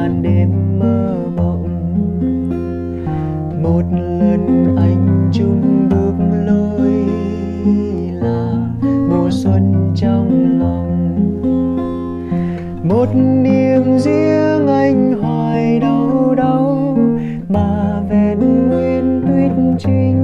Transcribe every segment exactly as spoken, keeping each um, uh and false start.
màn đêm mơ mộng. Một lần anh chung bước lối là mùa xuân trong lòng. Một niềm riêng anh hoài đau đau mà vẹn nguyên tuyết trinh.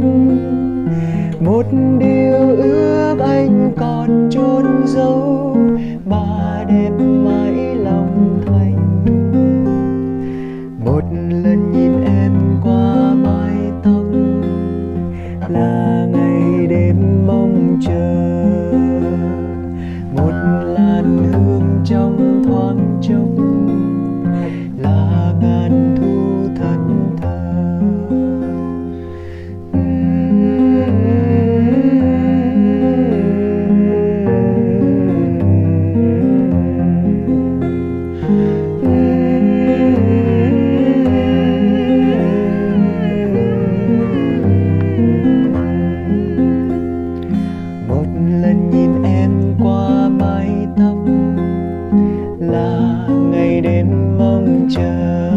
Một điều ước anh còn chôn giấu mà đẹp mãi lòng thành. Một lần nhìn em qua mái tóc là ngày đêm mong chờ. Một làn hương trong thoáng chốc là ngàn thu thân thờ. Một lần nhìn em qua mái tóc là ngày đêm mong chờ.